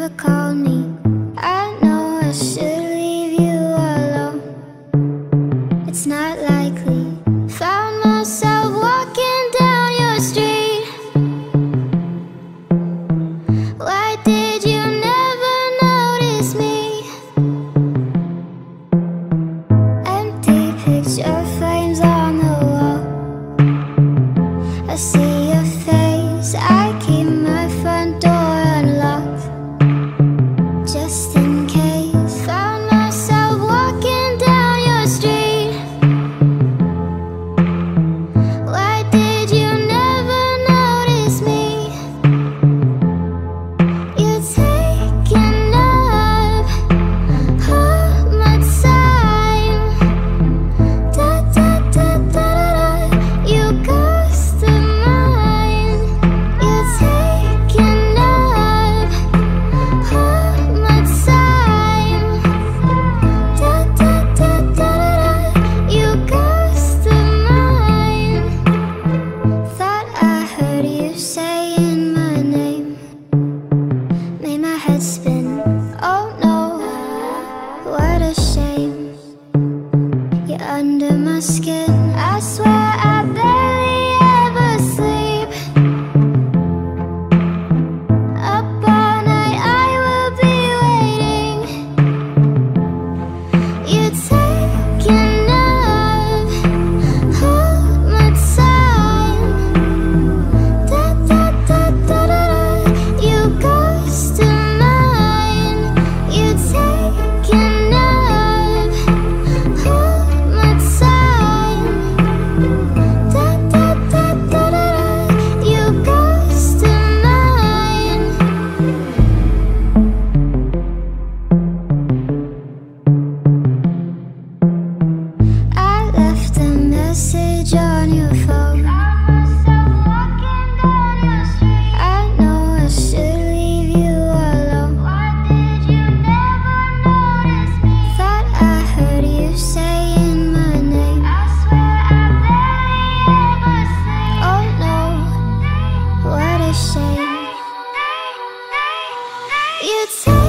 never called me. I know I should leave you alone. It's not likely. Found myself walking down your street. Why did you never notice me? Empty picture frames on the wall. I see your face. I keep my front door unlocked, just in case. Found myself walking down your street. Why did you never notice me? You're taking up all my time. Da da da da da. You ghost of mine. You're taking up all my time. Da da da da da. You ghost of mine. Thought I heard you saying my name. Made my head spin. Oh no, what a shame. You're under my skin. I swear I barely ever sleep. Up all night I will be waiting. You're taking up all my time. Da da da da da. You ghost of mine. You're taking up all my time. Da da da da da. You ghost of mine. I left a message on your phone. I know I should leave you alone. Thought I heard you saying my name. Oh no, what a shame. You